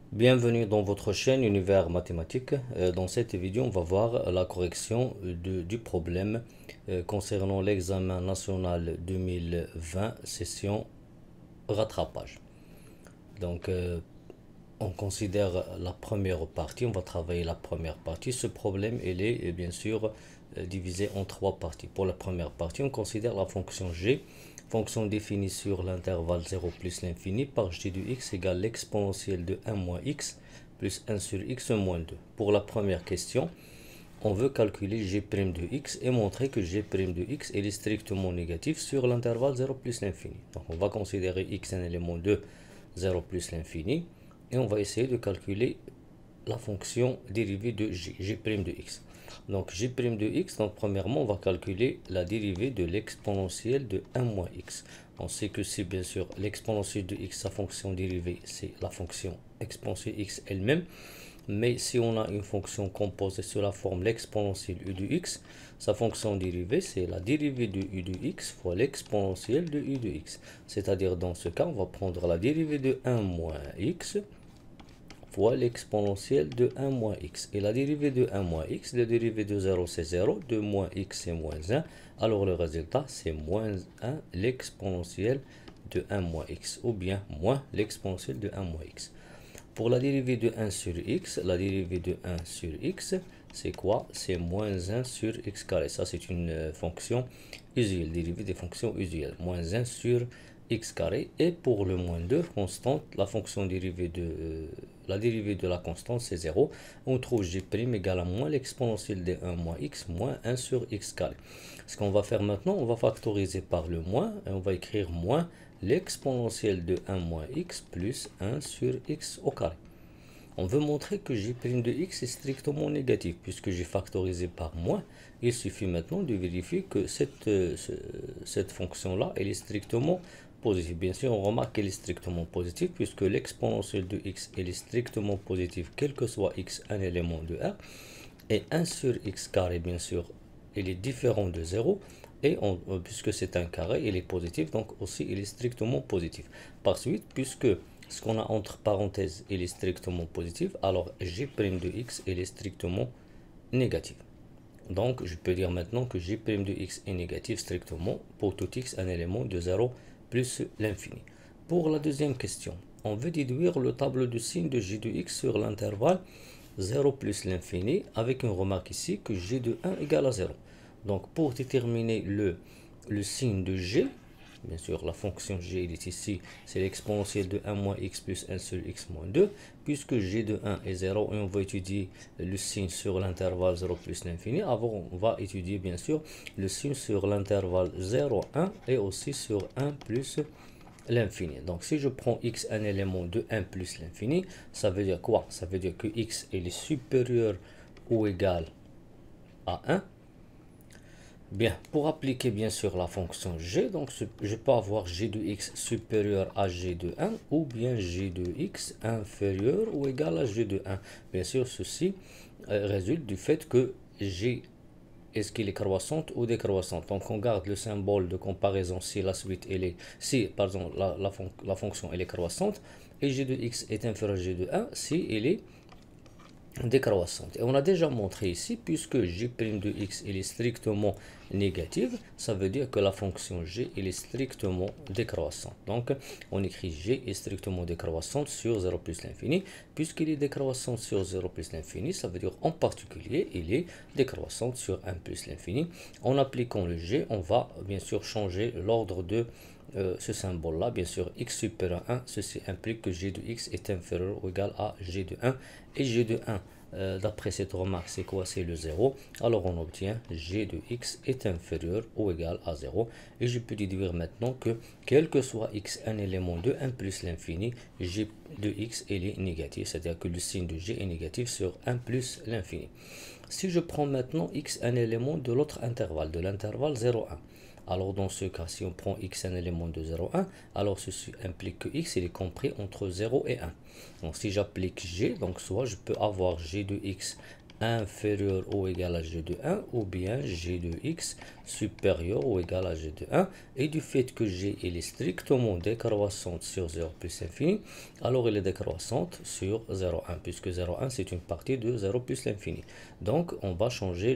Bienvenue dans votre chaîne Univers Mathématique. Dans cette vidéo, on va voir la correction du problème concernant l'examen national 2020, session rattrapage. Donc, on considère la première partie, on va travailler la première partie. Ce problème, il est bien sûr divisé en trois parties. Pour la première partie, on considère la fonction g, fonction définie sur l'intervalle 0 plus l'infini par g de x égale l'exponentielle de 1 moins x plus 1 sur x moins 2. Pour la première question, on veut calculer g' de x et montrer que g' de x est strictement négatif sur l'intervalle 0 plus l'infini. Donc on va considérer x un élément de 0 plus l'infini et on va essayer de calculer la fonction dérivée de g' de x. Donc g' de x, donc premièrement on va calculer la dérivée de l'exponentielle de 1 moins x. On sait que c'est bien sûr l'exponentielle de x, sa fonction dérivée, c'est la fonction exponentielle x elle-même. Mais si on a une fonction composée sous la forme l'exponentielle u de x, sa fonction dérivée, c'est la dérivée de u de x fois l'exponentielle de u de x. C'est-à-dire dans ce cas, on va prendre la dérivée de 1 moins x fois l'exponentielle de 1 moins x. Et la dérivée de 1 moins x, la dérivée de 0 c'est 0, de moins x c'est moins 1. Alors le résultat c'est moins 1 l'exponentielle de 1 moins x, ou bien moins l'exponentielle de 1 moins x. Pour la dérivée de 1 sur x, la dérivée de 1 sur x, c'est quoi? C'est moins 1 sur x carré. Ça, c'est une fonction usuelle, dérivée des fonctions usuelles. Moins 1 sur x carré. Et pour le moins 2, constante, la fonction dérivée la dérivée de la constante, c'est 0. On trouve g' égale à moins l'exponentielle de 1 moins x moins 1 sur x carré. Ce qu'on va faire maintenant, on va factoriser par le moins et on va écrire moins l'exponentielle de 1 moins x plus 1 sur x au carré. On veut montrer que g' de x est strictement négatif. Puisque j'ai factorisé par moins, il suffit maintenant de vérifier que cette fonction-là, elle est strictement positive. Bien sûr, on remarque qu'elle est strictement positive puisque l'exponentielle de x, elle est strictement positive, quel que soit x, un élément de R. Et 1 sur x carré, bien sûr, il est différent de 0. Et puisque c'est un carré, il est positif, donc aussi il est strictement positif. Par suite, puisque ce qu'on a entre parenthèses, il est strictement positif, alors g' de x, il est strictement négatif. Donc je peux dire maintenant que g' de x est négatif strictement pour tout x, un élément de 0 plus l'infini. Pour la deuxième question, on veut déduire le tableau de signe de g de x sur l'intervalle 0 plus l'infini, avec une remarque ici que g de 1 égale à 0. Donc pour déterminer le signe de g, bien sûr la fonction g est ici, c'est l'exponentielle de 1 moins x plus 1 sur x moins 2, puisque g de 1 est 0 et on va étudier le signe sur l'intervalle 0 plus l'infini. Avant on va étudier bien sûr le signe sur l'intervalle 0, 1 et aussi sur 1 plus l'infini. Donc si je prends x un élément de 1 plus l'infini, ça veut dire quoi? Ça veut dire que x est supérieur ou égal à 1. Bien, pour appliquer bien sûr la fonction g, donc je peux avoir g de x supérieur à g de 1 ou bien g de x inférieur ou égal à g de 1. Bien sûr, ceci résulte du fait que g, est-ce qu'il est croissante ou décroissante? Donc on garde le symbole de comparaison si la suite elle est, si par exemple la fonction elle est croissante, et g de x est inférieur à g de 1 si elle est décroissante. Et on a déjà montré ici, puisque g' de x est strictement négative, ça veut dire que la fonction g est strictement décroissante. Donc on écrit g est strictement décroissante sur 0 plus l'infini. Puisqu'il est décroissant sur 0 plus l'infini, ça veut dire en particulier il est décroissante sur 1 plus l'infini. En appliquant le g, on va bien sûr changer l'ordre de ce symbole là. Bien sûr x supérieur à 1, ceci implique que g de x est inférieur ou égal à g de 1, et g de 1 d'après cette remarque c'est quoi? C'est le 0. Alors on obtient g de x est inférieur ou égal à 0, et je peux déduire maintenant que quel que soit x un élément de 1 plus l'infini, g de x est négatif, c'est à dire que le signe de g est négatif sur 1 plus l'infini. Si je prends maintenant x un élément de l'autre intervalle, de l'intervalle 0, 1, alors dans ce cas, si on prend x un élément de 0, 1, alors ceci implique que x il est compris entre 0 et 1. Donc si j'applique g, donc soit je peux avoir g de x inférieur ou égal à g de 1 ou bien g de x supérieur ou égal à g de 1. Et du fait que g est strictement décroissante sur 0 plus l'infini, alors elle est décroissante sur 0,1 puisque 0,1 c'est une partie de 0 plus l'infini. Donc on va changer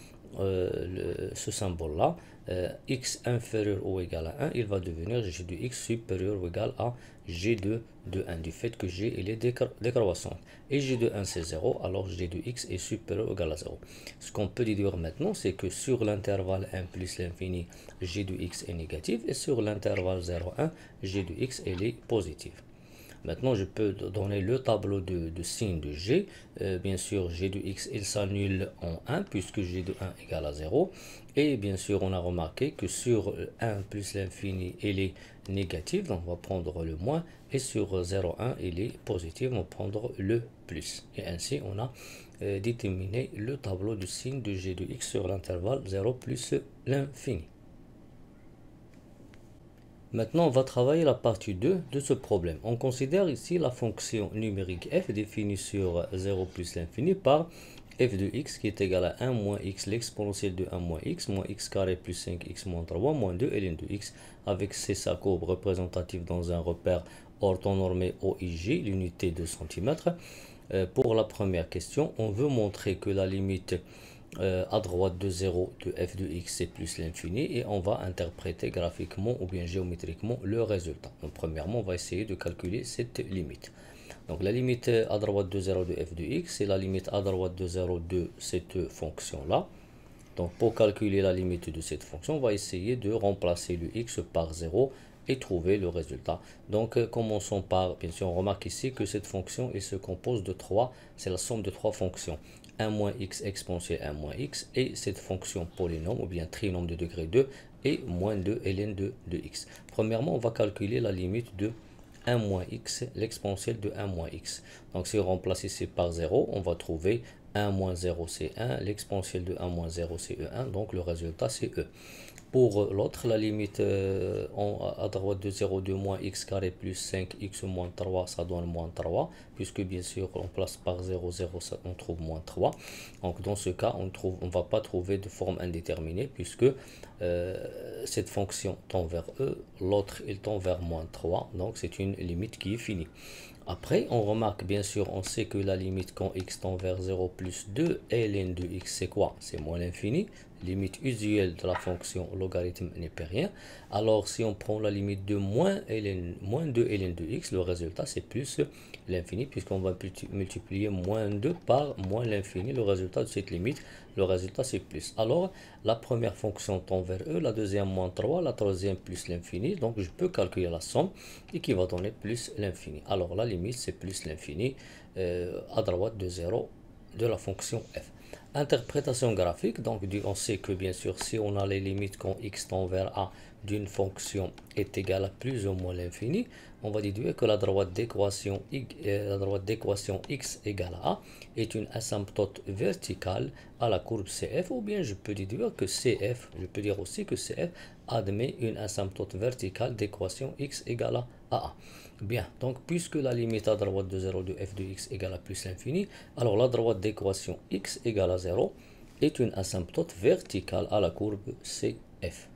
ce symbole là. X inférieur ou égal à 1, il va devenir g de x supérieur ou égal à g de 1 du fait que g il est décroissante. Et g de 1 c'est 0, alors g de x est supérieur ou égal à 0. Ce qu'on peut déduire maintenant, c'est que sur l'intervalle 1 plus l'infini, g de x est négatif et sur l'intervalle 0,1, g de x elle est positive. Maintenant, je peux donner le tableau de signe de g. Bien sûr, g de x, il s'annule en 1 puisque g de 1 égale à 0. Et bien sûr, on a remarqué que sur 1 plus l'infini, il est négatif, donc on va prendre le moins. Et sur 0,1, il est positif, on va prendre le plus. Et ainsi, on a déterminé le tableau de signe de g de x sur l'intervalle 0 plus l'infini. Maintenant, on va travailler la partie 2 de ce problème. On considère ici la fonction numérique f définie sur 0 plus l'infini par f de x qui est égal à 1 moins x l'exponentielle de 1 moins x carré plus 5x moins 3 moins 2 ln de x avec sa courbe représentative dans un repère orthonormé OIG, l'unité de centimètres. Pour la première question, on veut montrer que la limite à droite de 0 de f de x c'est plus l'infini et on va interpréter graphiquement ou bien géométriquement le résultat. Donc premièrement, on va essayer de calculer cette limite. Donc la limite à droite de 0 de f de x c'est la limite à droite de 0 de cette fonction là. Donc pour calculer la limite de cette fonction, on va essayer de remplacer le x par 0 et trouver le résultat. Donc commençons par, bien sûr, on remarque ici que cette fonction elle se compose de 3, c'est la somme de 3 fonctions. 1 moins x exponentielle 1 moins x et cette fonction polynôme ou bien trinôme de degré 2 et moins 2 ln de x. Premièrement, on va calculer la limite de 1 moins x, l'exponentielle de 1 moins x. Donc si on remplace ici par 0, on va trouver 1 moins 0 c'est 1, l'exponentielle de 1 moins 0 c'est E1, donc le résultat c'est E. Pour l'autre, la limite à droite de 0 de moins x carré plus 5x moins 3, ça donne moins 3, puisque bien sûr on place par 0, 0, ça, on trouve moins 3. Donc dans ce cas, on ne va pas trouver de forme indéterminée, puisque cette fonction tend vers E, l'autre il tend vers moins 3, donc c'est une limite qui est finie. Après, on remarque, bien sûr, on sait que la limite quand x tend vers 0 plus 2 ln de x, c'est quoi? C'est moins l'infini. Limite usuelle de la fonction logarithme népérien. Alors, si on prend la limite de moins 2 ln de x, le résultat, c'est plus l'infini, puisqu'on va multiplier moins 2 par moins l'infini. Le résultat de cette limite, le résultat, c'est plus. Alors, la première fonction tend vers E, la deuxième moins 3, la troisième plus l'infini. Donc, je peux calculer la somme et qui va donner plus l'infini. Alors, la limite, c'est plus l'infini à droite de 0 de la fonction f. Interprétation graphique, donc on sait que bien sûr si on a les limites quand x tend vers a d'une fonction est égale à plus ou moins l'infini, on va déduire que la droite d'équation x égale à a est une asymptote verticale à la courbe CF, ou bien je peux déduire que CF, je peux dire aussi que CF admet une asymptote verticale d'équation x égale à a. Bien, donc puisque la limite à droite de 0 de f de x égale à plus l'infini, alors la droite d'équation x égale à 0 est une asymptote verticale à la courbe CF.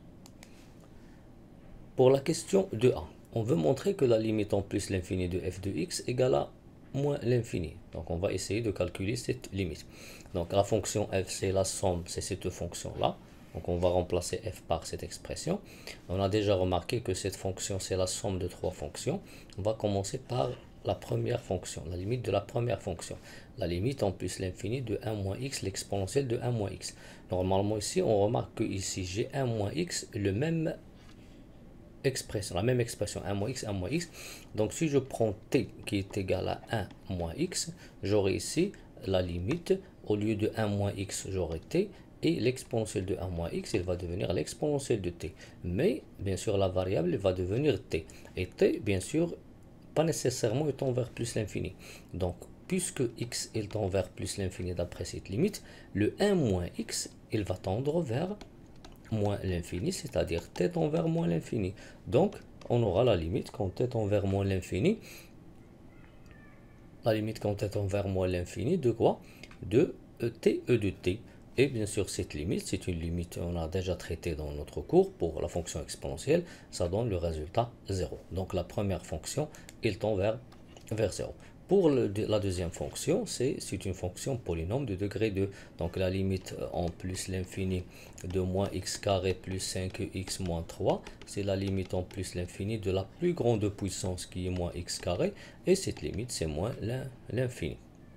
Pour la question 2a, on veut montrer que la limite en plus l'infini de f de x égale à moins l'infini. Donc on va essayer de calculer cette limite. Donc la fonction f c'est la somme, c'est cette fonction-là. Donc on va remplacer f par cette expression. On a déjà remarqué que cette fonction c'est la somme de 3 fonctions. On va commencer par la première fonction, la limite de la première fonction. La limite en plus l'infini de 1 moins x, l'exponentielle de 1 moins x. Normalement ici, on remarque que ici j'ai 1 moins x, la même expression 1 moins x, 1 moins x. Donc si je prends t qui est égal à 1 moins x, j'aurai ici la limite, au lieu de 1 moins x, j'aurai t. Et l'exponentielle de 1 moins x, elle va devenir l'exponentielle de t. Mais, bien sûr, la variable va devenir t. Et t, bien sûr, pas nécessairement étant vers plus l'infini. Donc, puisque x est tend vers plus l'infini d'après cette limite, le 1 moins x, il va tendre vers moins l'infini, c'est-à-dire t tend vers moins l'infini. Donc, on aura la limite quand t tend vers moins l'infini. la limite quand est envers moins l'infini de quoi? De t e de t. Et bien sûr, cette limite, c'est une limite on a déjà traité dans notre cours pour la fonction exponentielle. Ça donne le résultat 0. Donc la première fonction, il tend vers 0. Pour la deuxième fonction, c'est une fonction polynôme de degré 2. Donc la limite en plus l'infini de moins x carré plus 5x moins 3, c'est la limite en plus l'infini de la plus grande puissance qui est moins x carré. Et cette limite, c'est moins l'infini.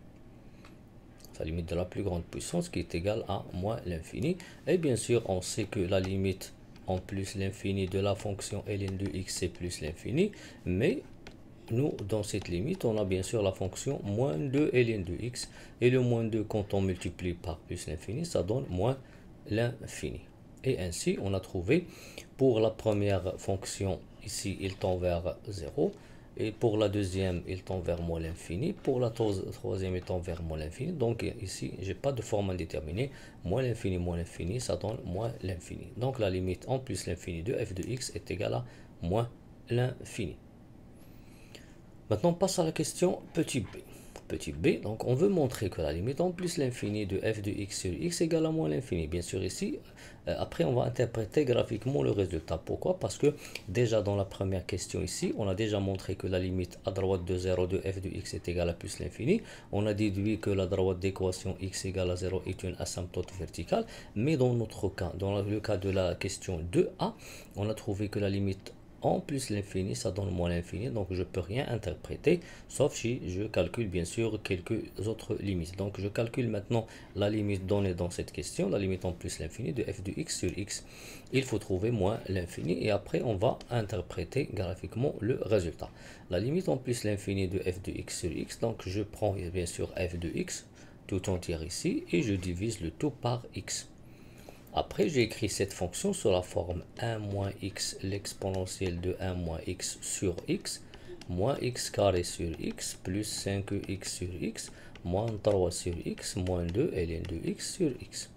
La limite de la plus grande puissance qui est égale à moins l'infini. Et bien sûr, on sait que la limite en plus l'infini de la fonction ln de x, c'est plus l'infini. Mais nous, dans cette limite, on a bien sûr la fonction moins 2 ln de x. Et le moins 2, quand on multiplie par plus l'infini, ça donne moins l'infini. Et ainsi, on a trouvé pour la première fonction, ici, il tend vers 0. Et pour la deuxième, il tend vers moins l'infini. Pour la troisième, il tend vers moins l'infini. Donc ici, j'ai pas de forme indéterminée. Moins l'infini, ça donne moins l'infini. Donc la limite en plus l'infini de f de x est égale à moins l'infini. Maintenant, on passe à la question petit b. Petit b, donc on veut montrer que la limite en plus l'infini de f de x sur x égale à moins l'infini. Bien sûr ici, après on va interpréter graphiquement le résultat. Pourquoi? Parce que déjà dans la première question ici, on a déjà montré que la limite à droite de 0 de f de x est égale à plus l'infini. On a déduit que la droite d'équation x égale à 0 est une asymptote verticale. Mais dans notre cas, dans le cas de la question 2a, on a trouvé que la limite en plus l'infini, ça donne moins l'infini, donc je peux rien interpréter, sauf si je calcule bien sûr quelques autres limites. Donc je calcule maintenant la limite donnée dans cette question, la limite en plus l'infini de f de x sur x. Il faut trouver moins l'infini et après on va interpréter graphiquement le résultat. La limite en plus l'infini de f de x sur x, donc je prends bien sûr f de x tout entier ici et je divise le tout par x. Après, j'ai écrit cette fonction sur la forme 1 moins x, l'exponentielle de 1 moins x sur x, moins x carré sur x, plus 5x sur x, moins 3 sur x, moins 2 ln de x sur x.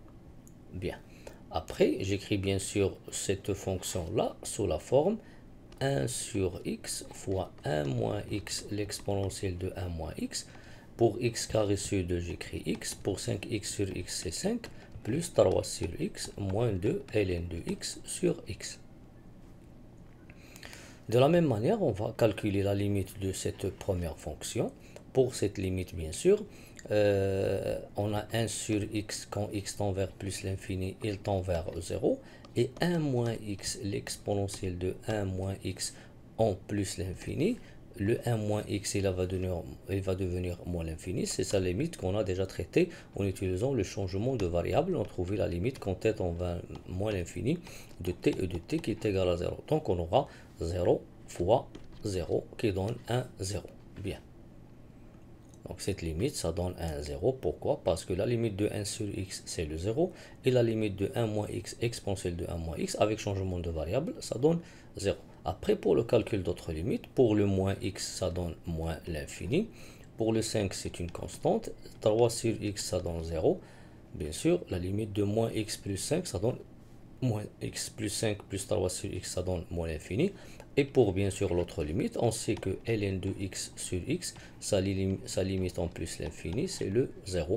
Bien. Après, j'écris bien sûr cette fonction-là sous la forme 1 sur x fois 1 moins x, l'exponentielle de 1 moins x. Pour x carré sur 2, j'écris x. Pour 5x sur x, c'est 5. Plus 3 sur x, moins 2 ln de x sur x. De la même manière, on va calculer la limite de cette première fonction. Pour cette limite, bien sûr, on a 1 sur x, quand x tend vers plus l'infini, il tend vers 0. Et 1 moins x, l'exponentielle de 1 moins x en plus l'infini, le 1 moins x, il va devenir moins l'infini. C'est sa limite qu'on a déjà traitée en utilisant le changement de variable. On a trouvé la limite quand est en moins l'infini de t et de t qui est égal à 0. Donc on aura 0 fois 0 qui donne 1, 0. Bien. Donc cette limite, ça donne 1, 0. Pourquoi? Parce que la limite de 1 sur x, c'est le 0. Et la limite de 1 moins x, exponentielle de 1 moins x, avec changement de variable, ça donne 0. Après, pour le calcul d'autres limites, pour le moins x, ça donne moins l'infini. Pour le 5, c'est une constante. 3 sur x, ça donne 0. Bien sûr, la limite de moins x plus 5, ça donne moins x plus 5 plus 3 sur x, ça donne moins l'infini. Et pour bien sûr l'autre limite, on sait que ln de x sur x, sa limite en plus l'infini, c'est le 0.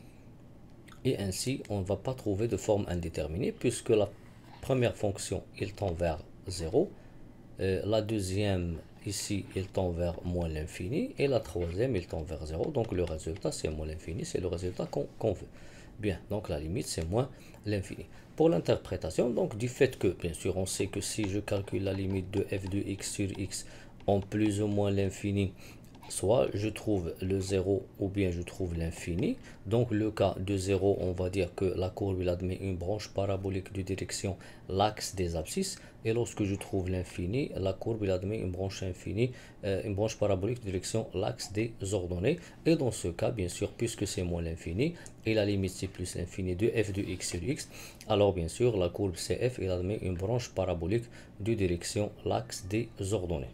Et ainsi, on ne va pas trouver de forme indéterminée puisque la première fonction, il tend vers 0. La deuxième, ici, il tend vers moins l'infini. Et la troisième, il tend vers 0. Donc le résultat, c'est moins l'infini. C'est le résultat qu'on veut. Bien, donc la limite, c'est moins l'infini. Pour l'interprétation, donc du fait que, bien sûr, on sait que si je calcule la limite de f de x sur x en plus ou moins l'infini, soit je trouve le 0 ou bien je trouve l'infini. Donc le cas de 0, on va dire que la courbe il admet une branche parabolique de direction l'axe des abscisses. Et lorsque je trouve l'infini, la courbe il admet une branche infinie, une branche parabolique de direction l'axe des ordonnées. Et dans ce cas, bien sûr, puisque c'est moins l'infini et la limite c'est plus l'infini de f de x sur x, alors bien sûr la courbe CF il admet une branche parabolique de direction l'axe des ordonnées,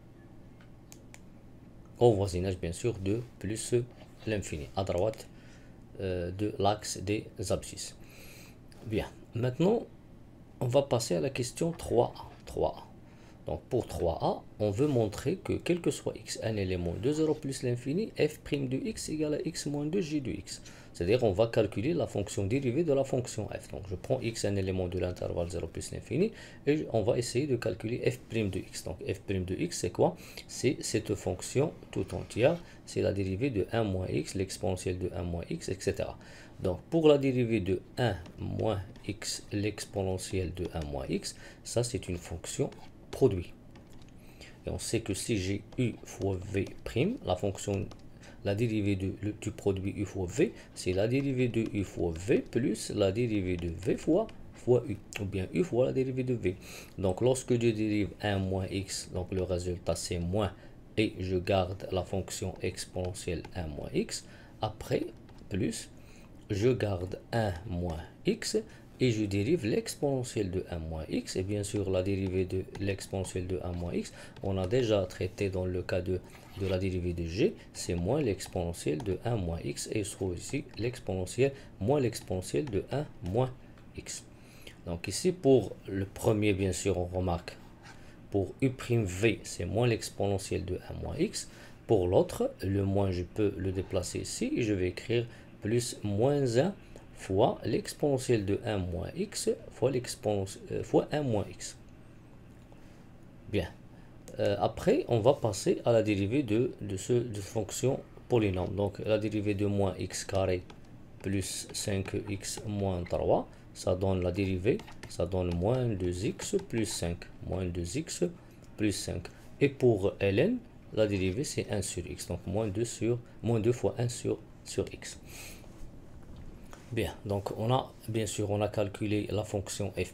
au voisinage bien sûr de plus l'infini, à droite de l'axe des abscisses. Bien, maintenant on va passer à la question 3a. Donc pour 3a, on veut montrer que quel que soit x un élément de 0 plus l'infini, f' de x égale à x moins 2 g de x. C'est-à-dire on va calculer la fonction dérivée de la fonction f. Donc je prends x un élément de l'intervalle 0 plus l'infini et on va essayer de calculer f' de x. Donc f' de x c'est quoi? C'est cette fonction tout entière, c'est la dérivée de 1 moins x, l'exponentielle de 1 moins x, etc. Donc pour la dérivée de 1 moins x, l'exponentielle de 1 moins x, ça c'est une fonction produit. Et on sait que si j'ai u fois v', la dérivée du produit u fois v, c'est la dérivée de u fois v plus la dérivée de v fois u, ou bien u fois la dérivée de v. Donc lorsque je dérive 1 moins x, donc le résultat c'est moins, et je garde la fonction exponentielle 1 moins x, après plus, je garde 1 moins x, et je dérive l'exponentielle de 1 moins x, et bien sûr la dérivée de l'exponentielle de 1 moins x, on a déjà traité dans le cas de la dérivée de g, c'est moins l'exponentielle de 1 moins x, et il se trouve ici l'exponentielle moins l'exponentielle de 1 moins x. Donc ici pour le premier, bien sûr on remarque, pour u'v, c'est moins l'exponentielle de 1 moins x, pour l'autre, le moins je peux le déplacer ici, et je vais écrire plus moins 1 fois l'exponentielle de 1 moins x fois 1 moins x. Bien. Après, on va passer à la dérivée de fonction polynôme. Donc, la dérivée de moins x carré plus 5x moins 3, ça donne la dérivée, ça donne moins 2x plus 5. Moins 2x plus 5. Et pour ln, la dérivée c'est 1 sur x. Donc, moins 2 fois 1 sur x. Bien, donc bien sûr, on a calculé la fonction f',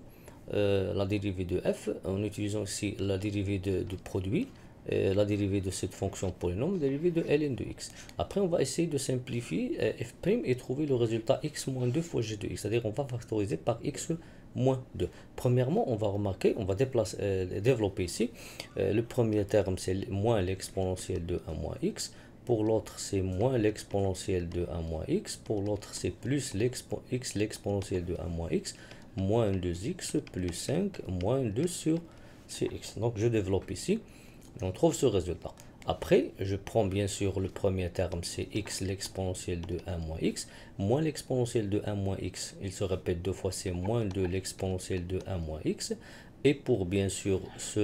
la dérivée de f, en utilisant ici la dérivée du produit, la dérivée de cette fonction polynôme, dérivée de ln de x. Après, on va essayer de simplifier f' et trouver le résultat x moins 2 fois g de x, c'est-à-dire on va factoriser par x moins 2. Premièrement, on va remarquer, on va développer ici, le premier terme c'est moins l'exponentielle de 1 moins x. Pour l'autre, c'est moins l'exponentielle de 1 moins x. Pour l'autre, c'est plus x l'exponentielle de 1 moins x. Moins 2x plus 5 moins 2 sur x. Donc, je développe ici. On trouve ce résultat. Après, je prends bien sûr le premier terme, c'est x l'exponentielle de 1 moins x. Moins l'exponentielle de 1 moins x, il se répète deux fois, c'est moins 2 l'exponentielle de 1 moins x. Et pour bien sûr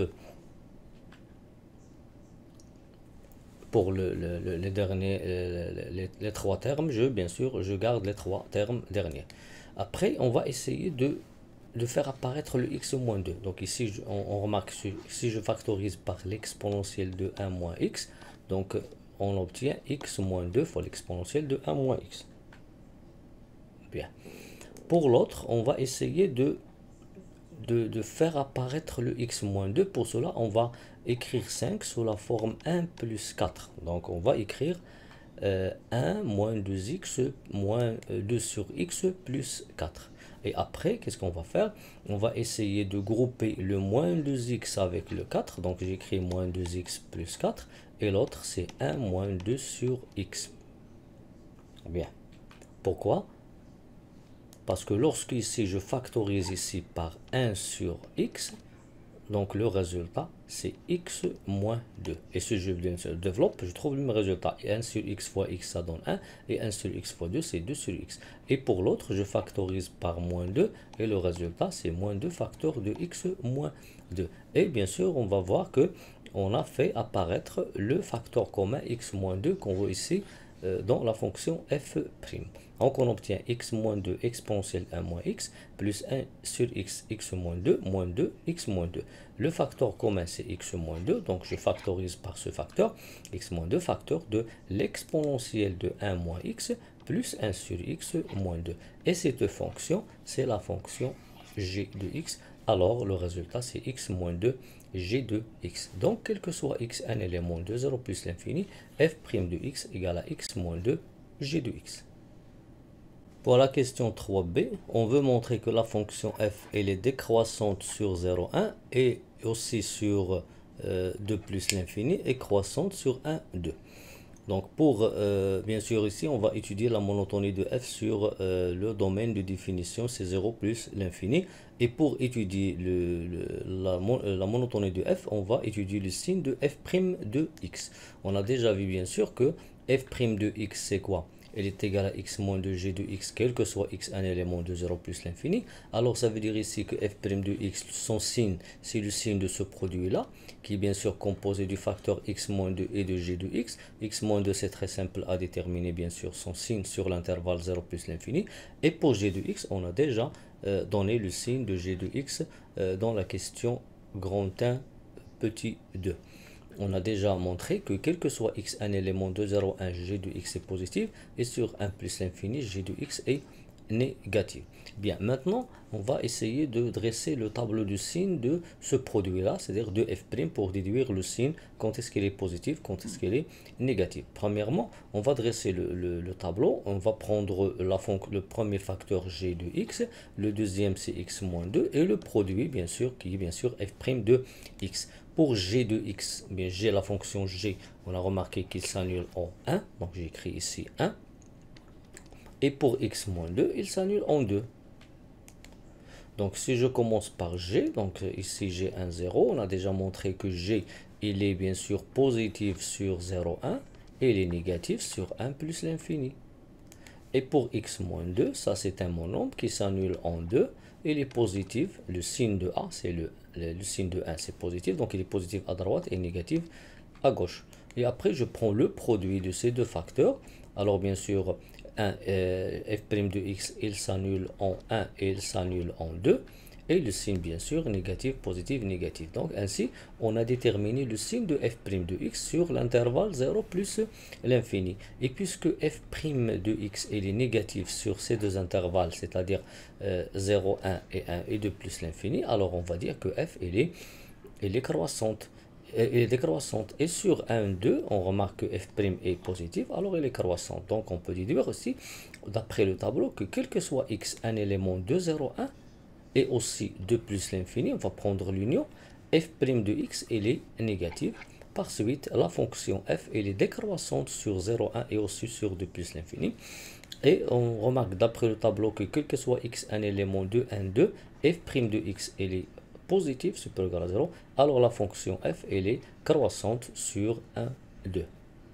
pour les derniers, les trois termes, bien sûr, je garde les trois termes derniers. Après, on va essayer de faire apparaître le x moins 2. Donc ici, on remarque, si je factorise par l'exponentielle de 1 moins x, donc on obtient x moins 2 fois l'exponentielle de 1 moins x. Bien. Pour l'autre, on va essayer de faire apparaître le x moins 2. Pour cela, on va écrire 5 sous la forme 1 plus 4. Donc, on va écrire 1 moins 2x moins 2 sur x plus 4. Et après, qu'est-ce qu'on va faire? On va essayer de grouper le moins 2x avec le 4. Donc, j'écris moins 2x plus 4. Et l'autre, c'est 1 moins 2 sur x. Bien. Pourquoi? Parce que lorsque ici je factorise ici par 1 sur x, donc le résultat c'est x moins 2. Et si je développe, je trouve le même résultat. 1 sur x fois x ça donne 1, et 1 sur x fois 2 c'est 2 sur x. Et pour l'autre, je factorise par moins 2, et le résultat c'est moins 2 facteur de x moins 2. Et bien sûr, on va voir que on a fait apparaître le facteur commun x moins 2 qu'on voit ici dans la fonction f'. Donc on obtient x moins 2 exponentielle 1 moins x plus 1 sur x, x moins 2, x moins 2. Le facteur commun c'est x moins 2, donc je factorise par ce facteur, x moins 2 facteur de l'exponentielle de 1 moins x plus 1 sur x moins 2. Et cette fonction, c'est la fonction g de x. Alors le résultat c'est x moins 2 g de x. Donc quel que soit x un élément de 0 plus l'infini, f' de x égale à x moins 2 g de x. Pour la question 3b, on veut montrer que la fonction f elle est décroissante sur 0,1 et aussi sur 2 plus l'infini et croissante sur 1, 2. Donc bien sûr ici, on va étudier la monotonie de f sur le domaine de définition, c'est 0 plus l'infini. Et pour étudier la monotonie de f, on va étudier le signe de f' de x. On a déjà vu bien sûr que f' de x c'est quoi? Elle est égale à x moins 2g de x, quel que soit x un élément de 0 plus l'infini. Alors ça veut dire ici que f' de x, son signe, c'est le signe de ce produit-là, qui est bien sûr composé du facteur x moins 2 et de g de x. X moins 2, c'est très simple à déterminer, bien sûr, son signe sur l'intervalle 0 plus l'infini. Et pour g de x, on a déjà donné le signe de g de x dans la question grand 1, petit 2. On a déjà montré que quel que soit x un élément de 0, 1, g de x est positif, et sur 1 plus l'infini, g de x est négatif. Bien, maintenant, on va essayer de dresser le tableau du signe de ce produit-là, c'est-à-dire de f' pour déduire le signe, quand est-ce qu'il est positif, quand est-ce qu'il est négatif. Premièrement, on va dresser le tableau, on va prendre le premier facteur g de x, le deuxième c'est x moins 2, et le produit, bien sûr, qui est bien sûr f' de x. Pour g de x, bien, j'ai la fonction g, on a remarqué qu'il s'annule en 1, donc j'ai écrit ici 1. Et pour x moins 2, il s'annule en 2. Donc si je commence par g, donc ici j'ai un 0, on a déjà montré que g, il est bien sûr positif sur 0, 1, et il est négatif sur 1 plus l'infini. Et pour x moins 2, ça c'est un monombre qui s'annule en 2, il est positif, le signe de a, c'est le signe de 1, c'est positif, donc il est positif à droite et négatif à gauche. Et après, je prends le produit de ces deux facteurs. Alors bien sûr, f' de x, il s'annule en 1 et il s'annule en 2. Et le signe, bien sûr, négatif, positif, négatif. Donc ainsi, on a déterminé le signe de f' de x sur l'intervalle 0 plus l'infini. Et puisque f' de x il est négatif sur ces deux intervalles, c'est-à-dire 0, 1 et 1 et 2 plus l'infini, alors on va dire que f elle est croissante. Elle est décroissante. Et sur 1, 2, on remarque que f' est positif, alors elle est croissante. Donc on peut déduire aussi, d'après le tableau, que quel que soit x, un élément de 0, 1, et aussi 2 plus l'infini, on va prendre l'union, f' de x, elle est négative. Par suite, la fonction f, elle est décroissante sur 0, 1 et aussi sur 2 plus l'infini. Et on remarque d'après le tableau que quel que soit x, un élément de 1, 2, f' de x, elle est positive, supérieur à 0, alors la fonction f, elle est croissante sur 1, 2.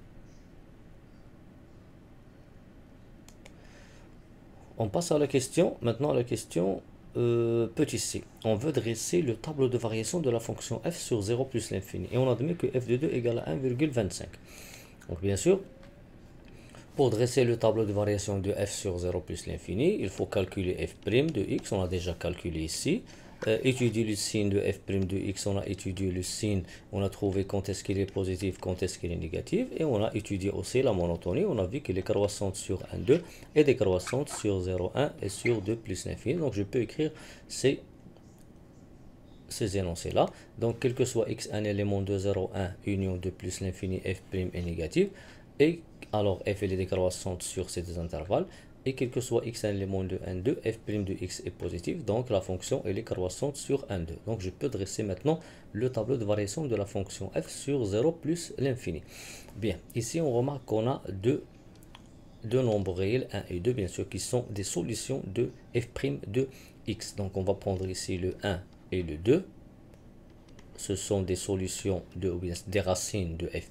On passe à la question, maintenant à la question petit c. On veut dresser le tableau de variation de la fonction f sur 0 plus l'infini. Et on admet que f de 2 égale à 1,25. Donc bien sûr, pour dresser le tableau de variation de f sur 0 plus l'infini, il faut calculer f' de x, on a déjà calculé ici. Étudier le signe de f' de x, on a étudié le signe, on a trouvé quand est-ce qu'il est positif, quand est-ce qu'il est négatif, et on a étudié aussi la monotonie, on a vu qu'il est croissante sur 1, 2, et décroissante sur 0, 1, et sur 2 plus l'infini. Donc je peux écrire ces énoncés-là. Donc quel que soit x, un élément de 0, 1, union 2 plus l'infini, f' est négatif, et alors f elle est décroissante sur ces deux intervalles. Et quel que soit x un élément de 1, 2, f' de x est positif, donc la fonction elle est croissante sur 1, 2. Donc je peux dresser maintenant le tableau de variation de la fonction f sur 0 plus l'infini. Bien, ici on remarque qu'on a deux nombres réels, 1 et 2, bien sûr, qui sont des solutions de f' de x. Donc on va prendre ici le 1 et le 2. Ce sont des solutions ou bien des racines de f'.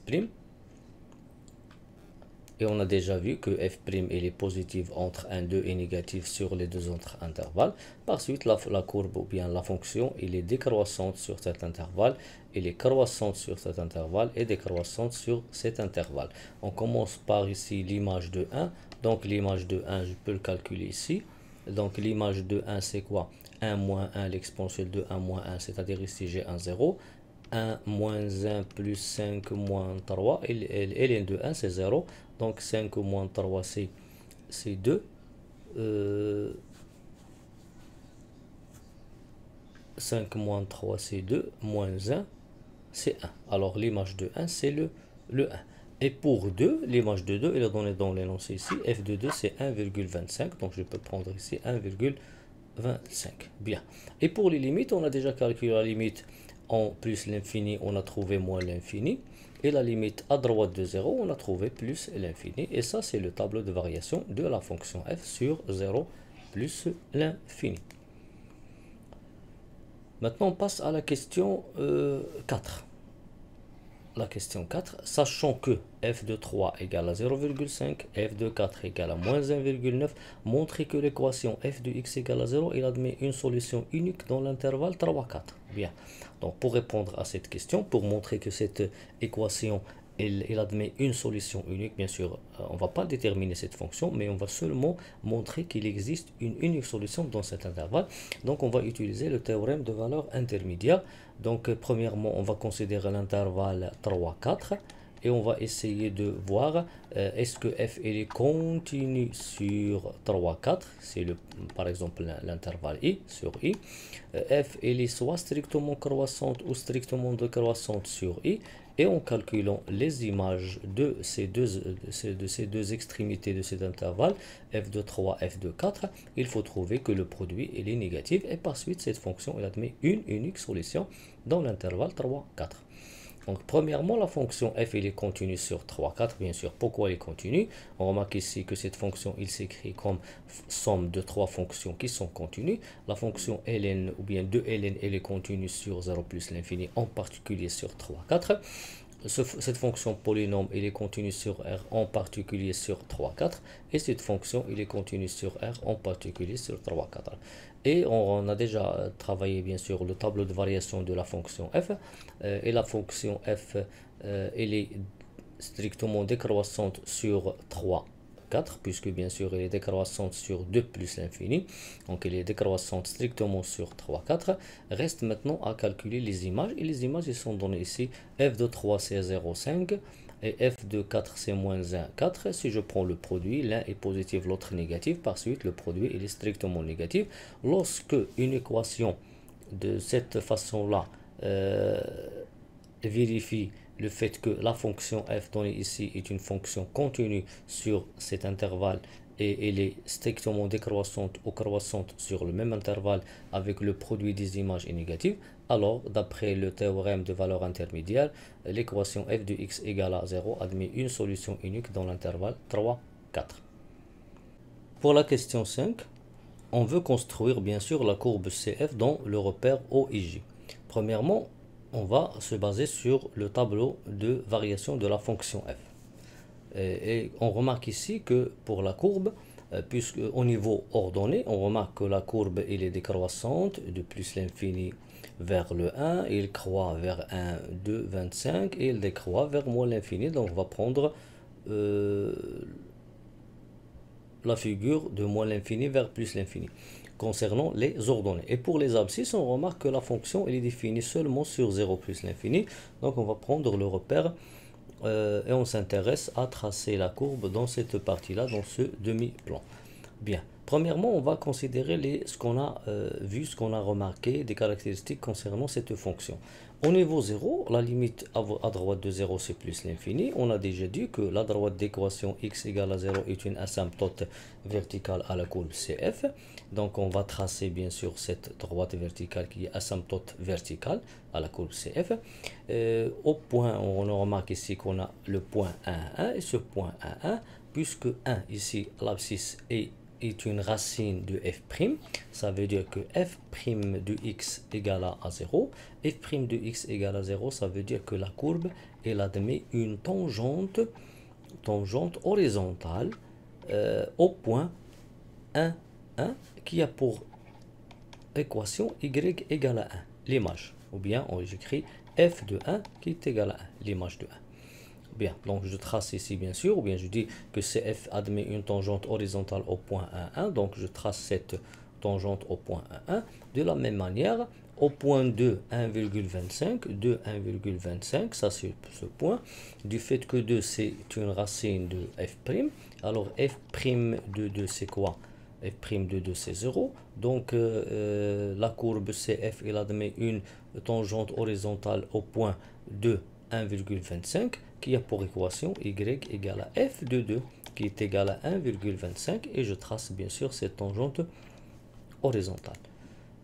Et on a déjà vu que f' elle est positive entre 1, 2 et négative sur les deux autres intervalles. Par suite, la courbe ou bien la fonction, elle est décroissante sur cet intervalle, elle est croissante sur cet intervalle et décroissante sur cet intervalle. On commence par ici l'image de 1. Donc l'image de 1, je peux le calculer ici. Donc l'image de 1, c'est quoi? 1 moins 1, l'exponentielle de 1 moins 1, c'est-à-dire ici j'ai un 0. 1 moins 1 plus 5 moins 3, et ln de 1 c'est 0, donc 5 moins 3 c'est 2, 5 moins 3 c'est 2, moins 1 c'est 1. Alors l'image de 1 c'est le 1. Et pour 2, l'image de 2 elle est donnée dans l'énoncé ici, f de 2 c'est 1,25, donc je peux prendre ici 1,25. Bien. Et pour les limites, on a déjà calculé la limite en plus l'infini, on a trouvé moins l'infini. et la limite à droite de 0, on a trouvé plus l'infini. Et ça, c'est le tableau de variation de la fonction f sur 0 plus l'infini. Maintenant, on passe à la question 4. La question 4, sachant que f de 3 égale à 0,5, f de 4 égale à moins 1,9, montrez que l'équation f de x égale à 0, il admet une solution unique dans l'intervalle 3, 4. Bien, donc pour répondre à cette question, pour montrer que cette équation, il admet une solution unique, bien sûr, on ne va pas déterminer cette fonction, mais on va seulement montrer qu'il existe une unique solution dans cet intervalle. Donc on va utiliser le théorème de valeur intermédiaire. Donc premièrement, on va considérer l'intervalle 3, 4 et on va essayer de voir est-ce que f est continu sur 3, 4, c'est par exemple l'intervalle i sur i. F est soit strictement croissante ou strictement décroissante sur i. Et en calculant les images de ces deux extrémités de cet intervalle, f de 3, f de 4, il faut trouver que le produit est négatif. Et par suite, cette fonction elle admet une unique solution dans l'intervalle 3, 4. Donc, premièrement, la fonction f elle est continue sur 3, 4, bien sûr. Pourquoi elle est continue? On remarque ici que cette fonction, il s'écrit comme somme de trois fonctions qui sont continues. La fonction ln ou bien 2ln, elle est continue sur 0 plus l'infini, en particulier sur 3, 4. Cette fonction polynôme, il est continue sur R, en particulier sur 3, 4. Et cette fonction, il est continue sur R, en particulier sur 3, 4. Et on a déjà travaillé, bien sûr, le tableau de variation de la fonction f. Et la fonction f, elle est strictement décroissante sur 3, 4, puisque bien sûr elle est décroissante sur 2 plus l'infini, donc elle est décroissante strictement sur 3, 4. Reste maintenant à calculer les images, et les images ils sont données ici. F de 3 c'est 0,5 et f de 4 c'est moins 1, 4. Si je prends le produit, l'un est positif, l'autre négatif, par suite le produit il est strictement négatif. Lorsque une équation de cette façon là vérifie le fait que la fonction f donnée ici est une fonction continue sur cet intervalle et elle est strictement décroissante ou croissante sur le même intervalle avec le produit des images est négatif, alors d'après le théorème de valeur intermédiaire, l'équation f de x égale à 0 admet une solution unique dans l'intervalle 3, 4. Pour la question 5, on veut construire bien sûr la courbe CF dans le repère OIJ. Premièrement, on va se baser sur le tableau de variation de la fonction f. Et on remarque ici que pour la courbe, puisque au niveau ordonné, on remarque que la courbe elle est décroissante de plus l'infini vers le 1, il croît vers 1, 2, 25 et il décroît vers moins l'infini. Donc on va prendre la figure de moins l'infini vers plus l'infini concernant les ordonnées. Et pour les abscisses, on remarque que la fonction elle est définie seulement sur 0 plus l'infini. Donc on va prendre le repère et on s'intéresse à tracer la courbe dans cette partie-là, dans ce demi-plan. Bien. Premièrement, on va considérer ce qu'on a vu, ce qu'on a remarqué, des caractéristiques concernant cette fonction. Au niveau 0, la limite à droite de 0, c'est plus l'infini. On a déjà dit que la droite d'équation x égale à 0 est une asymptote verticale à la courbe CF. Donc, on va tracer bien sûr cette droite verticale qui est asymptote verticale à la courbe CF. Au point, on remarque ici qu'on a le point 1, 1 et ce point 1, 1, puisque 1 ici, l'abscisse est une racine de f', ça veut dire que f' de x égale à 0. F' de x égale à 0, ça veut dire que la courbe, elle admet une tangente horizontale au point 1, 1, qui a pour équation y égale à 1, l'image. Ou bien, j'écris f de 1 qui est égal à 1, l'image de 1. Bien, donc je trace ici bien sûr, ou bien je dis que CF admet une tangente horizontale au point 1, 1, donc je trace cette tangente au point 1, 1. De la même manière, au point 2, 1,25, 2, 1,25, ça c'est ce point. Du fait que 2 c'est une racine de f', alors f' de 2 c'est quoi? F' de 2 c'est 0, donc la courbe CF il admet une tangente horizontale au point 2, 1,25 qui a pour équation y égale à f de 2 qui est égal à 1,25 et je trace bien sûr cette tangente horizontale.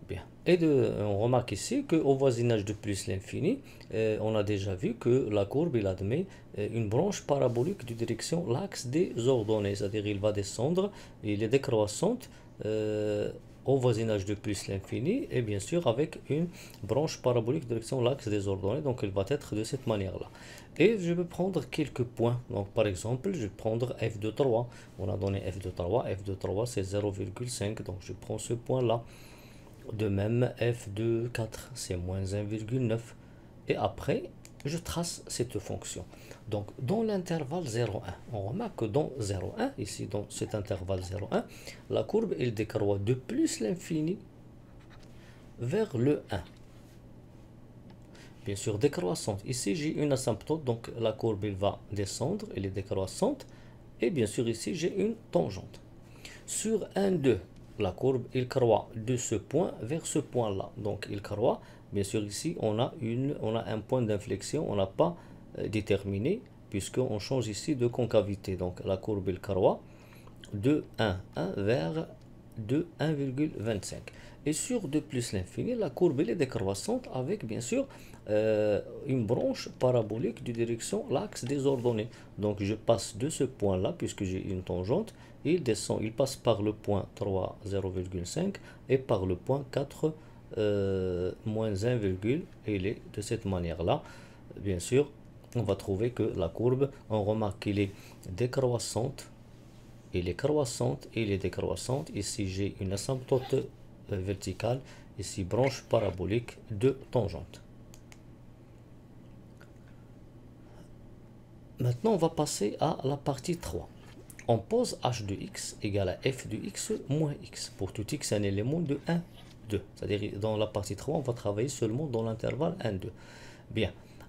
Bien. On remarque ici qu'au voisinage de plus l'infini, on a déjà vu que la courbe, il admet une branche parabolique de direction l'axe des ordonnées, c'est-à-dire il va descendre, il est décroissante au voisinage de plus l'infini, et bien sûr avec une branche parabolique de direction l'axe des ordonnées, donc il va être de cette manière-là. Et je vais prendre quelques points, donc par exemple, je vais prendre f de 3, on a donné f de 3 c'est 0,5, donc je prends ce point-là. De même, f de 4, c'est moins 1,9. Et après, je trace cette fonction. Donc, dans l'intervalle 0,1, on remarque que dans 0,1, ici, dans cet intervalle 0,1, la courbe, elle décroît de plus l'infini vers le 1. Bien sûr, décroissante. Ici, j'ai une asymptote, donc la courbe, elle va descendre, elle est décroissante. Et bien sûr, ici, j'ai une tangente. Sur 1, 2, la courbe, il croît de ce point vers ce point-là. Donc, il croît. Bien sûr, ici, on a un point d'inflexion. On n'a pas déterminé, puisqu'on change ici de concavité. Donc, la courbe, il croît de 1 vers 1,25. Et sur 2 plus l'infini, la courbe elle est décroissante avec, bien sûr, une branche parabolique de direction l'axe des ordonnées. Donc, je passe de ce point-là, puisque j'ai une tangente, il descend, il passe par le point 3, 0,5 et par le point 4, moins 1, il est de cette manière-là. Bien sûr, on va trouver que la courbe, on remarque qu'elle est décroissante, elle est croissante et elle est décroissante. Ici, j'ai une asymptote verticale, ici branche parabolique de tangente. Maintenant, on va passer à la partie 3. On pose h de x égale à f de x moins x. Pour tout x, un élément de 1, 2. C'est-à-dire, dans la partie 3, on va travailler seulement dans l'intervalle 1, 2. Bien.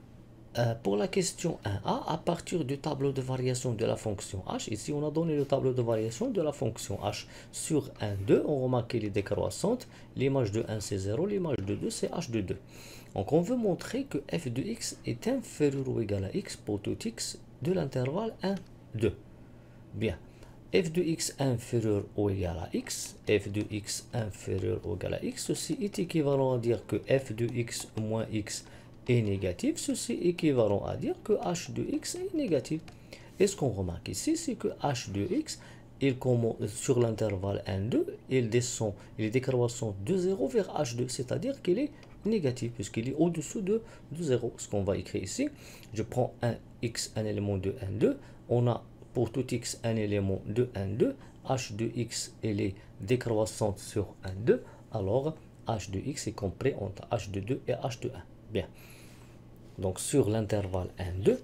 Pour la question 1a, à partir du tableau de variation de la fonction h, ici on a donné le tableau de variation de la fonction h sur 1, 2, on remarque qu'elle est décroissante, l'image de 1 c'est 0, l'image de 2 c'est h de 2. Donc on veut montrer que f de x est inférieur ou égal à x pour tout x de l'intervalle 1, 2. Bien, f de x inférieur ou égal à x, f de x inférieur ou égal à x, ceci est équivalent à dire que f de x moins x est négatif, ceci est équivalent à dire que h de x est négatif. Et ce qu'on remarque ici, c'est que h de x, il commence sur l'intervalle 1, 2, il descend, il est décroissant de 0 vers h2, c'est-à-dire qu'il est négatif, puisqu'il est au-dessous de 0. Ce qu'on va écrire ici, je prends un x, un élément de 1, 2, on a pour tout x un élément de 1, 2, h de x, elle est décroissante sur 1, 2, alors h de x est compris entre h de 2 et h de 1. Bien. Donc sur l'intervalle 1, 2,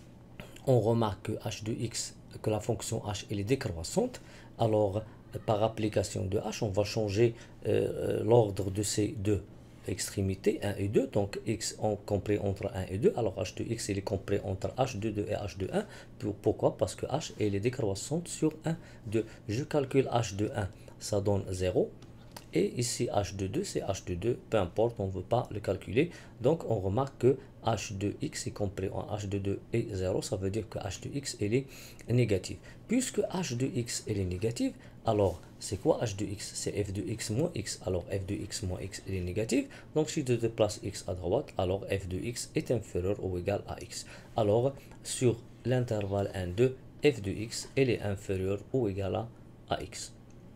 on remarque que h de x, que la fonction h elle est décroissante. Alors par application de h, on va changer l'ordre de ces deux extrémités, 1 et 2. Donc x est compris entre 1 et 2. Alors h de x il est compris entre h de 2 et h de 1. Pourquoi? Parce que h elle est décroissante sur 1, 2. Je calcule h de 1, ça donne 0. Et ici, h de 2, c'est h de 2, peu importe, on ne veut pas le calculer. Donc, on remarque que h de x est compris en h de 2 et 0, ça veut dire que h de x, elle est négative. Puisque h de x, elle est négative, alors, c'est quoi h de x? C'est f de x moins x. Alors, f de x moins x, elle est négative. Donc, si je déplace x à droite, alors f de x est inférieur ou égal à x. Alors, sur l'intervalle 1, 2, f de x, elle est inférieure ou égale à x.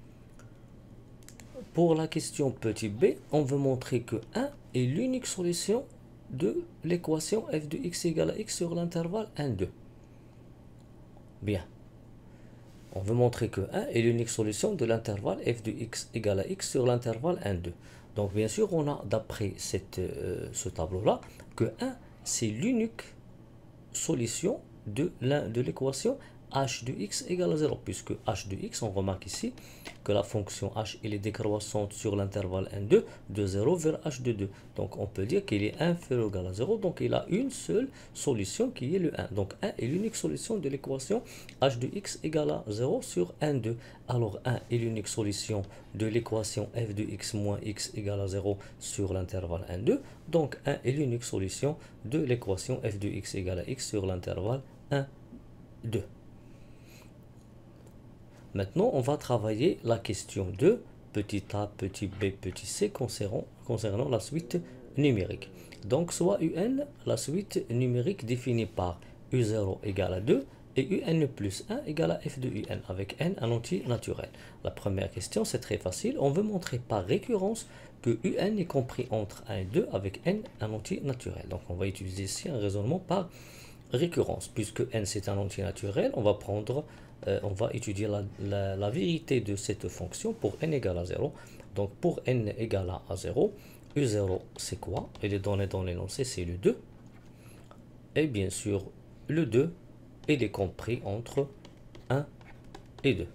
Pour la question petit b, on veut montrer que 1 est l'unique solution de l'équation f de x égale à x sur l'intervalle 1, 2. Bien. On veut montrer que 1 est l'unique solution de l'intervalle f de x égale à x sur l'intervalle 1, 2. Donc bien sûr, on a d'après ce tableau-là que 1, c'est l'unique solution de l'équation h de x égale à 0, puisque h de x, on remarque ici que la fonction h elle est décroissante sur l'intervalle 1, 2, de 0 vers h de 2. Donc on peut dire qu'il est inférieur ou égal à 0, donc il a une seule solution qui est le 1. Donc 1 est l'unique solution de l'équation h de x égale à 0 sur 1, 2. Alors 1 est l'unique solution de l'équation f de x moins x égale à 0 sur l'intervalle 1, 2. Donc 1 est l'unique solution de l'équation f de x égale à x sur l'intervalle 1, 2. Maintenant, on va travailler la question 2 petit a, petit b, petit c concernant la suite numérique. Donc soit un, la suite numérique définie par u0 égale à 2 et un plus 1 égale à f de un, avec n un entier naturel. La première question, c'est très facile. On veut montrer par récurrence que un est compris entre 1 et 2 avec n un entier naturel. Donc on va utiliser ici un raisonnement par récurrence. Puisque n c'est un entier naturel, on va étudier la vérité de cette fonction pour n égale à 0. Donc pour n égale à 0, u0 c'est quoi? Il est donné dans l'énoncé, c'est le 2. Et bien sûr, le 2, il est compris entre 1 et 2.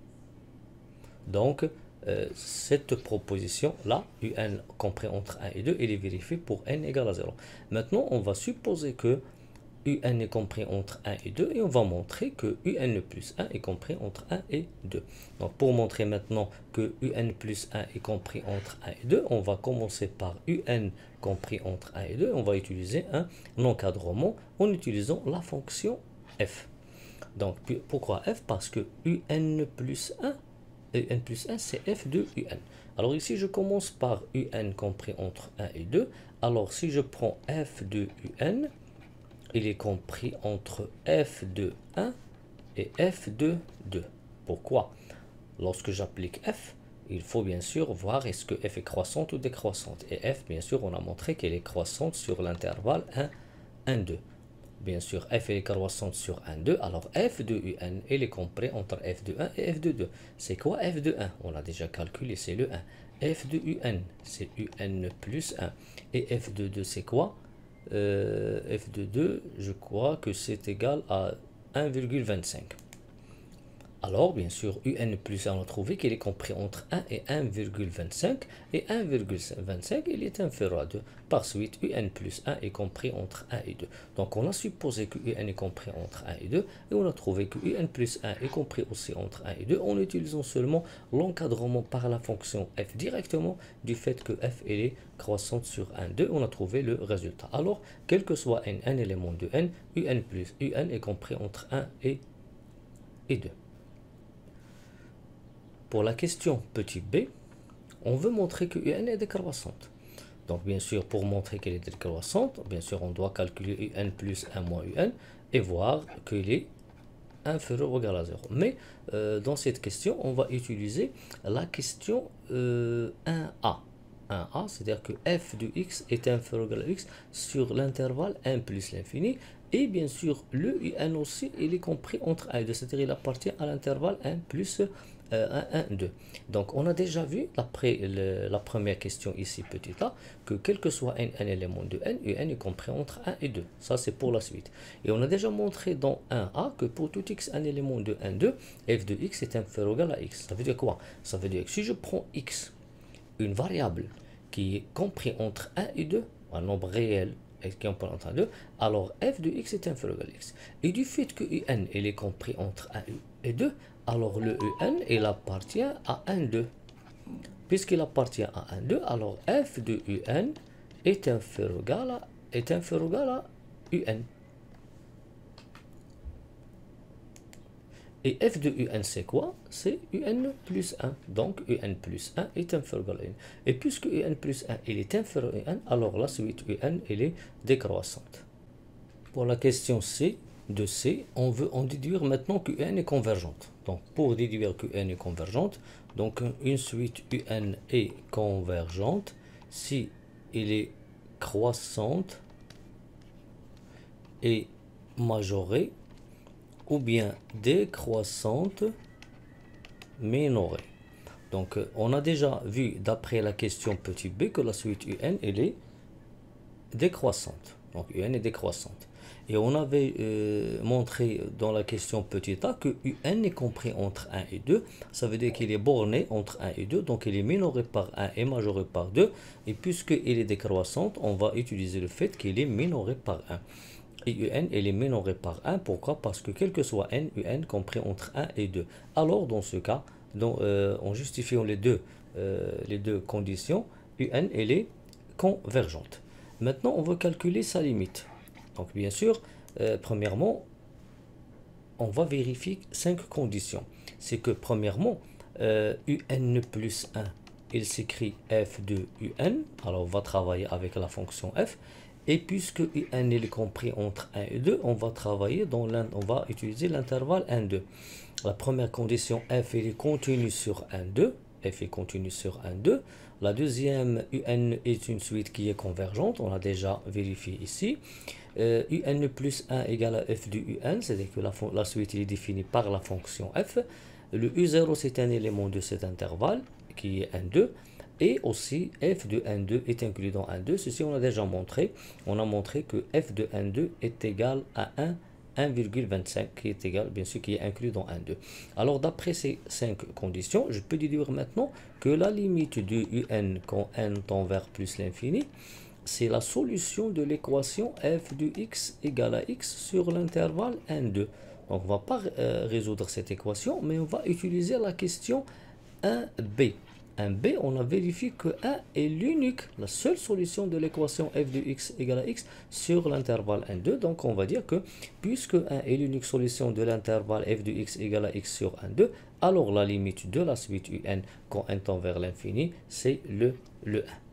Donc, cette proposition-là, un compris entre 1 et 2, il est vérifié pour n égale à 0. Maintenant, on va supposer que un est compris entre 1 et 2 et on va montrer que un plus 1 est compris entre 1 et 2. Donc pour montrer maintenant que un plus 1 est compris entre 1 et 2, on va commencer par un compris entre 1 et 2. On va utiliser un encadrement en utilisant la fonction f. Donc pourquoi f? Parce que un plus 1, c'est f de un. Alors ici je commence par un compris entre 1 et 2. Alors si je prends f de un, il est compris entre f de 1 et f de 2. Pourquoi? Lorsque j'applique f, il faut bien sûr voir est-ce que f est croissante ou décroissante. Et f, bien sûr, on a montré qu'elle est croissante sur l'intervalle 1, 1, 2. Bien sûr, f est croissante sur 1, 2. Alors f de un, il est compris entre f de 1 et f de 2. C'est quoi f de 1? On l'a déjà calculé, c'est le 1. f de un, c'est un plus 1. Et f de 2, c'est quoi? F de 2, je crois que c'est égal à 1,25. Alors, bien sûr, un plus 1, on a trouvé qu'il est compris entre 1 et 1,25. Et 1,25, il est inférieur à 2. Par suite, un plus 1 est compris entre 1 et 2. Donc, on a supposé que un est compris entre 1 et 2. Et on a trouvé que un plus 1 est compris aussi entre 1 et 2 en utilisant seulement l'encadrement par la fonction f directement du fait que f est croissante sur 1, 2. On a trouvé le résultat. Alors, quel que soit un élément de n, un plus un est compris entre 1 et 2. Pour la question petit b, on veut montrer que un est décroissante. Donc bien sûr, pour montrer qu'elle est décroissante, bien sûr, on doit calculer un plus 1 moins un et voir qu'il est inférieur ou égal à 0. Mais dans cette question, on va utiliser la question 1a. 1a, c'est-à-dire que f de x est inférieur ou égal à x sur l'intervalle 1 plus l'infini. Et bien sûr, le un aussi, il est compris entre 1 et 2, c'est-à-dire il appartient à l'intervalle 1 plus 1, 1, 2. Donc, on a déjà vu, après la première question ici, petit a, que quel que soit un élément de n, un est compris entre 1 et 2. Ça, c'est pour la suite. Et on a déjà montré dans 1a que pour tout x, un élément de 1, 2, f de x est inférieur ou égal à x. Ça veut dire quoi? Ça veut dire que si je prends x, une variable qui est compris entre 1 et 2, un nombre réel, qui est compris entre 1 et 2, alors f de x est inférieur ou égal à x. Et du fait que un, il est compris entre 1 et 2, alors le un, il appartient à 1, 2. Puisqu'il appartient à 1, 2, alors f de un est inférieur ou égal à un. Et f de un, c'est quoi? C'est un plus 1. Donc un plus 1 est inférieur ou égal à 1. Et puisque un plus 1 il est inférieur à 1, alors la suite un, elle est décroissante. Pour la question C, de C, on veut en déduire maintenant que un est convergente. Donc pour déduire que un est convergente, donc une suite un est convergente si elle est croissante et majorée ou bien décroissante minorée. Donc on a déjà vu d'après la question petit b que la suite un elle est décroissante. Donc un est décroissante. Et on avait montré dans la question petit a que un est compris entre 1 et 2. Ça veut dire qu'il est borné entre 1 et 2. Donc il est minoré par 1 et majoré par 2. Et puisqu'il est décroissante, on va utiliser le fait qu'il est minoré par 1. Et un, il est minoré par 1. Pourquoi? Parce que quel que soit n, un compris entre 1 et 2. Alors dans ce cas, en justifiant les deux conditions, un, elle est convergente. Maintenant, on veut calculer sa limite. Donc, bien sûr, premièrement, on va vérifier 5 conditions. C'est que, premièrement, un plus 1, il s'écrit f de un. Alors on va travailler avec la fonction f. Et puisque un est compris entre 1 et 2, on va travailler on va utiliser l'intervalle 1, 2. La première condition, f est continue sur 1, 2. F est continue sur 1, 2. La deuxième, un est une suite qui est convergente. On l'a déjà vérifié ici. Un plus 1 égale à f de un, c'est-à-dire que la suite est définie par la fonction f. Le u0, c'est un élément de cet intervalle qui est 1, 2. Et aussi, f de 1, 2 est inclus dans 1, 2. Ceci, on a déjà montré. On a montré que f de 1, 2 est égal à 1,25, qui est égal, bien sûr, qui est inclus dans 1, 2. Alors, d'après ces 5 conditions, je peux déduire maintenant que la limite de un quand n tend vers plus l'infini, c'est la solution de l'équation f de x égale à x sur l'intervalle 1, 2. Donc, on ne va pas résoudre cette équation, mais on va utiliser la question 1b. 1b, on a vérifié que 1 est l'unique, la seule solution de l'équation f de x égale à x sur l'intervalle 1, 2. Donc, on va dire que puisque 1 est l'unique solution de l'intervalle f de x égale à x sur 1, 2, alors la limite de la suite un quand n tend vers l'infini, c'est le 1.